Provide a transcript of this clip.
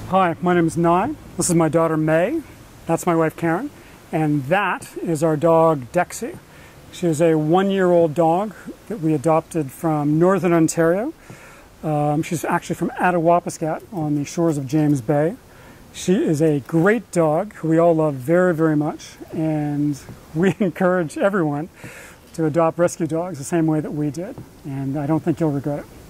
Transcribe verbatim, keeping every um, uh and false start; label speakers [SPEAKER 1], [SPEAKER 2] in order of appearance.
[SPEAKER 1] Hi, my name is Nye. This is my daughter May. That's my wife Karen. And that is our dog Dexy. She is a one-year-old dog that we adopted from Northern Ontario. Um, she's actually from Attawapiskat on the shores of James Bay. She is a great dog who we all love very, very much. And we encourage everyone to adopt rescue dogs the same way that we did. And I don't think you'll regret it.